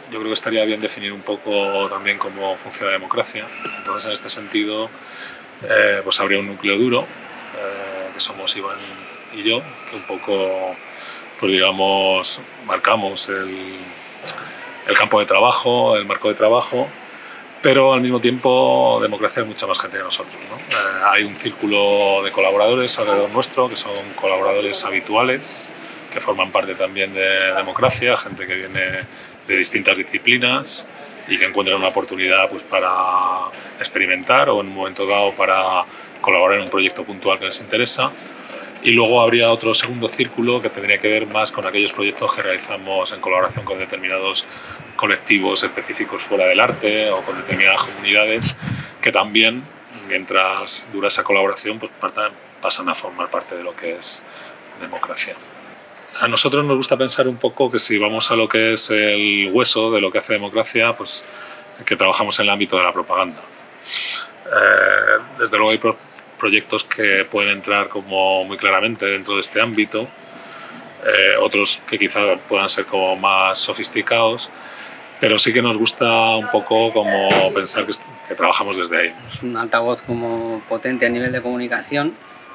yo creo que estaría bien definir un poco también cómo funciona la democracia. Entonces, en este sentido, pues habría un núcleo duro, que somos Iván y yo, que un poco, pues digamos, marcamos el campo de trabajo, el marco de trabajo, pero al mismo tiempo democracia hay mucha más gente que nosotros, ¿no? Hay un círculo de colaboradores alrededor nuestro, que son colaboradores habituales, que forman parte también de democracia, gente que viene de distintas disciplinas y que encuentran una oportunidad pues, para experimentar o en un momento dado para colaborar en un proyecto puntual que les interesa. Y luego habría otro segundo círculo que tendría que ver más con aquellos proyectos que realizamos en colaboración con determinados colectivos específicos fuera del arte o con determinadas comunidades que también, mientras dura esa colaboración, pues pasan a formar parte de lo que es democracia. A nosotros nos gusta pensar un poco que si vamos a lo que es el hueso de lo que hace democracia, pues que trabajamos en el ámbito de la propaganda. Desde luego hay proyectos que pueden entrar como muy claramente dentro de este ámbito, otros que quizá puedan ser como más sofisticados, pero sí que nos gusta un poco como pensar que trabajamos desde ahí. Es un altavoz como potente a nivel de comunicación,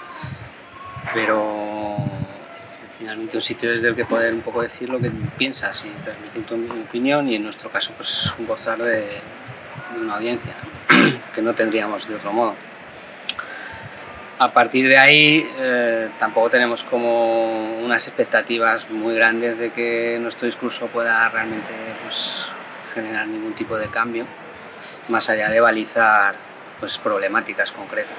pero finalmente un sitio desde el que poder un poco decir lo que piensas y transmitir tu opinión, y en nuestro caso pues gozar de una audiencia que no tendríamos de otro modo. A partir de ahí tampoco tenemos como unas expectativas muy grandes de que nuestro discurso pueda realmente pues, generar ningún tipo de cambio, más allá de balizar pues, problemáticas concretas,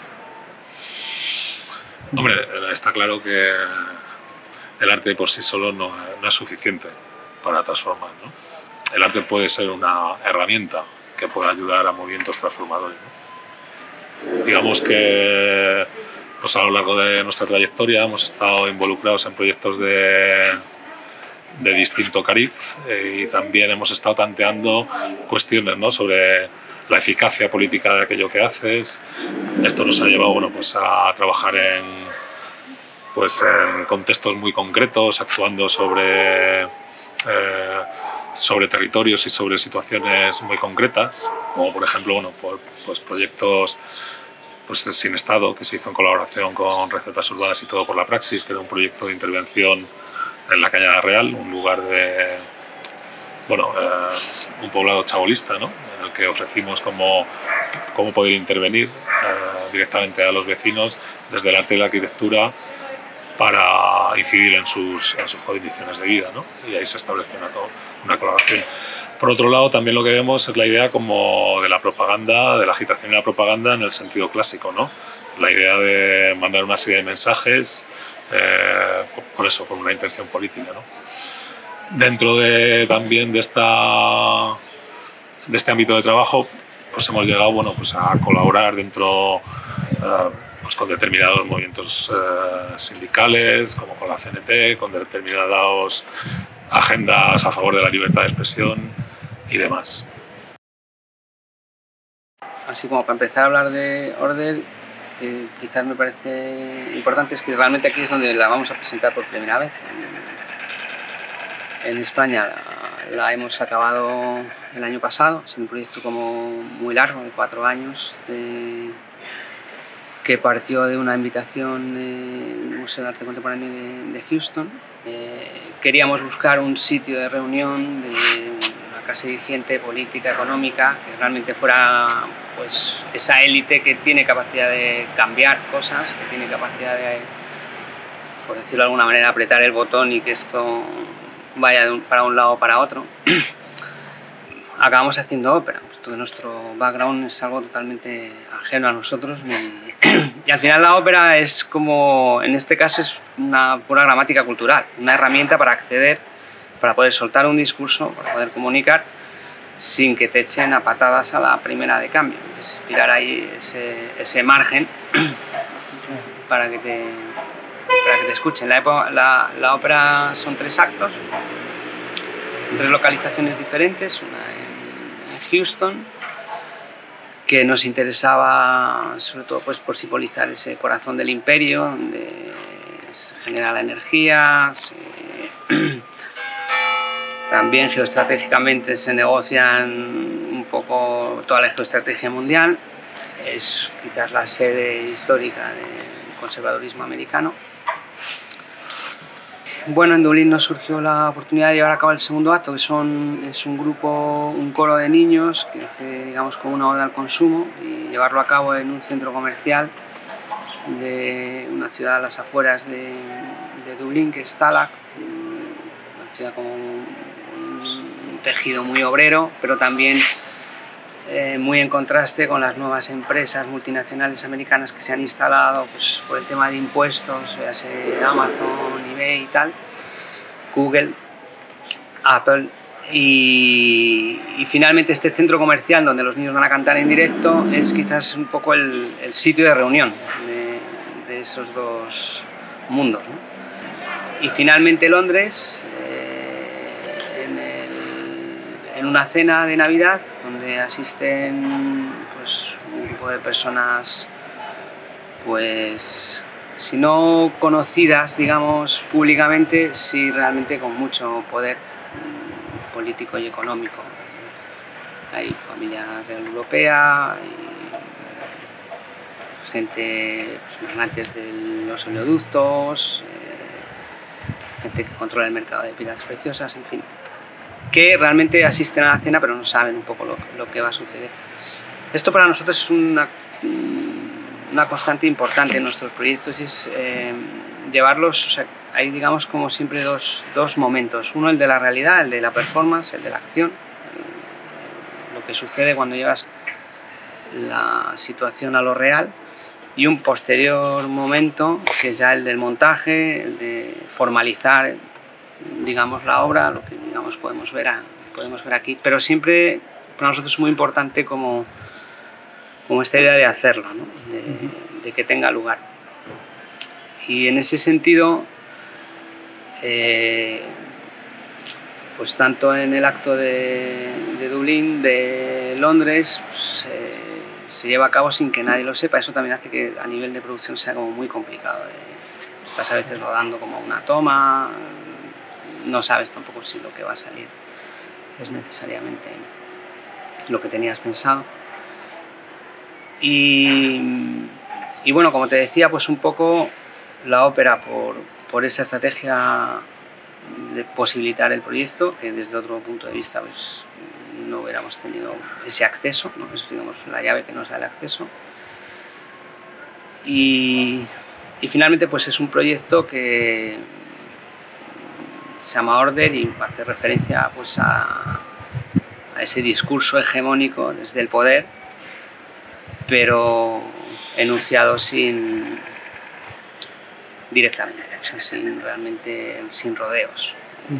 ¿no? Hombre, está claro que el arte por sí solo no es suficiente para transformar, ¿no? El arte puede ser una herramienta que puede ayudar a movimientos transformadores, ¿no? Digamos que pues a lo largo de nuestra trayectoria hemos estado involucrados en proyectos de distinto cariz y también hemos estado tanteando cuestiones, ¿no?, sobre la eficacia política de aquello que haces. Esto nos ha llevado, bueno, pues a trabajar en contextos muy concretos, actuando sobre territorios y sobre situaciones muy concretas, como por ejemplo, bueno, pues proyectos pues Sin Estado, que se hizo en colaboración con Recetas Urbanas y Todo por la Praxis, que era un proyecto de intervención en la Cañada Real, un lugar de, bueno, un poblado chabolista, ¿no?, en el que ofrecimos cómo poder intervenir directamente a los vecinos desde el arte y la arquitectura para incidir en sus condiciones de vida, ¿no? Y ahí se establece una colaboración. Por otro lado, también lo que vemos es la idea como de la propaganda, de la agitación y la propaganda en el sentido clásico, ¿no? La idea de mandar una serie de mensajes, por eso, con una intención política, ¿no? Dentro también de este ámbito de trabajo, pues hemos llegado, bueno, pues a colaborar dentro pues con determinados movimientos sindicales, como con la CNT, con determinadas agendas a favor de la libertad de expresión y demás. Así como para empezar a hablar de Order, quizás me parece importante es que realmente aquí es donde la vamos a presentar por primera vez. En España la hemos acabado el año pasado, es un proyecto como muy largo, de 4 años, que partió de una invitación del Museo de Arte Contemporáneo de Houston. Queríamos buscar un sitio de reunión de una clase dirigente política, económica, que realmente fuera pues, esa élite que tiene capacidad de cambiar cosas, que tiene capacidad de, por decirlo de alguna manera, apretar el botón y que esto vaya para un lado o para otro. Acabamos haciendo ópera, pues todo nuestro background es algo totalmente ajeno a nosotros y al final la ópera es como, en este caso es una pura gramática cultural, una herramienta para acceder, para poder soltar un discurso, para poder comunicar sin que te echen a patadas a la primera de cambio. Entonces inspirar ahí ese margen para que te escuchen. La ópera son 3 actos, 3 localizaciones diferentes, una en Houston, que nos interesaba sobre todo pues, por simbolizar ese corazón del imperio, donde se genera la energía, También geoestratégicamente se negocian un poco toda la geoestrategia mundial. Es quizás la sede histórica del conservadurismo americano. Bueno, en Dublín nos surgió la oportunidad de llevar a cabo el segundo acto, que es un grupo, un coro de niños que hace, digamos, como una oda al consumo, y llevarlo a cabo en un centro comercial de una ciudad a las afueras de Dublín, que es Tallaght, una ciudad con un tejido muy obrero, pero también muy en contraste con las nuevas empresas multinacionales americanas que se han instalado, pues, por el tema de impuestos, ya sea Amazon, eBay y tal, Google, Apple, y finalmente este centro comercial donde los niños van a cantar en directo es quizás un poco el sitio de reunión de esos dos mundos, ¿no? Y finalmente Londres, en una cena de Navidad donde asisten, pues, un grupo de personas, pues, si no conocidas, digamos, públicamente, sí realmente con mucho poder político y económico. Hay familia real europea, hay gente, pues, magnates de los oleoductos, gente que controla el mercado de piedras preciosas, en fin, que realmente asisten a la cena pero no saben un poco lo que va a suceder. Esto para nosotros es una constante importante en nuestros proyectos, y es llevarlos, o sea, hay, digamos, como siempre dos momentos: uno el de la realidad, el de la performance, el de la acción, lo que sucede cuando llevas la situación a lo real, y un posterior momento que es ya el del montaje, el de formalizar, digamos, la obra, lo que, digamos, podemos ver aquí, pero siempre para nosotros es muy importante como esta idea de hacerlo, ¿no? de que tenga lugar. Y en ese sentido, pues tanto en el acto de Dublín, de Londres, pues, se lleva a cabo sin que nadie lo sepa. Eso también hace que a nivel de producción sea como muy complicado. Estás a veces rodando como una toma, no sabes tampoco si lo que va a salir es necesariamente lo que tenías pensado. Y bueno, como te decía, pues un poco la ópera, por esa estrategia de posibilitar el proyecto, que desde otro punto de vista pues no hubiéramos tenido ese acceso, ¿no? Es, digamos, la llave que nos da el acceso. Y finalmente pues es un proyecto que se llama Order y hace referencia, pues, a ese discurso hegemónico desde el poder, pero enunciado directamente, o sea, sin rodeos.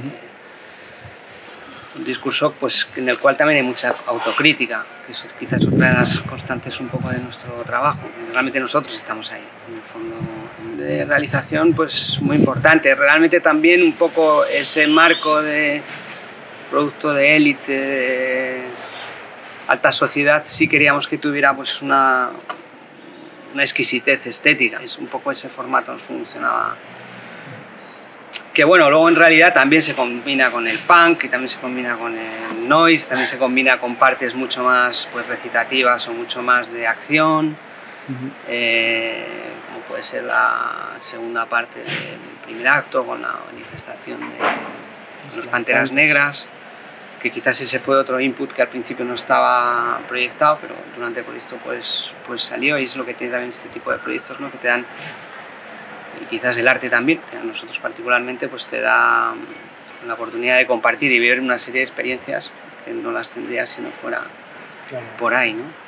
Un discurso, pues, en el cual también hay mucha autocrítica, que es quizás otra de las constantes un poco de nuestro trabajo. Realmente nosotros estamos ahí, en el fondo de realización, pues muy importante. Realmente también un poco ese marco de producto de élite, de alta sociedad, sí queríamos que tuviera, pues, una exquisitez estética. Es un poco ese formato, nos funcionaba. Que bueno, luego en realidad también se combina con el punk, y también se combina con el noise, también se combina con partes mucho más, pues, recitativas o mucho más de acción, como puede ser la segunda parte del primer acto con la manifestación de los Panteras Negras, que quizás ese fue otro input que al principio no estaba proyectado, pero durante el proyecto pues salió, y es lo que tiene también este tipo de proyectos, ¿no? Que te dan, y quizás el arte también, que a nosotros particularmente, pues te da la oportunidad de compartir y vivir una serie de experiencias que no las tendrías si no fuera por ahí, ¿no?